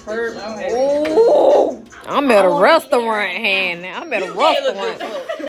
Oh, I'm at a restaurant hand now. I'm at a restaurant.